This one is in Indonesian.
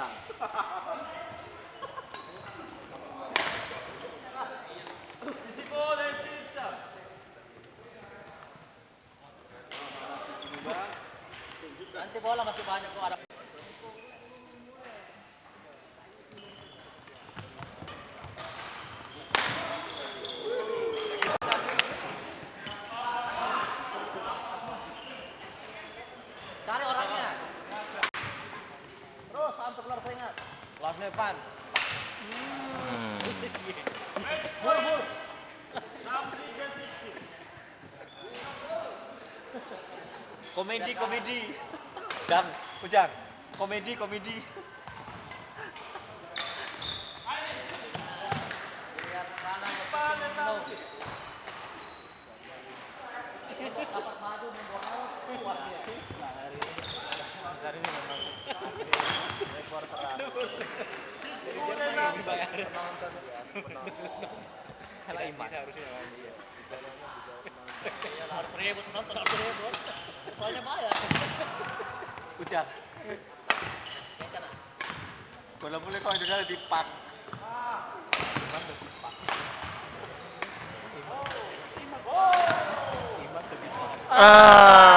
belakang. Nanti bola masih banyak kok ada. Cari orangnya. Terus sampai keluar keringat. Kelas depan. Bur. Komedi. Ujang. Komedi. Lihat kanan depan dapat maju membawa puas ya. Besar ini memang rekor terang. Dibayar penonton kalau iman harusnya dia. Ya harus ribut nonton harus ribut. Soalnya bayar. Udah. Bola boleh kau ada di pak. Ah.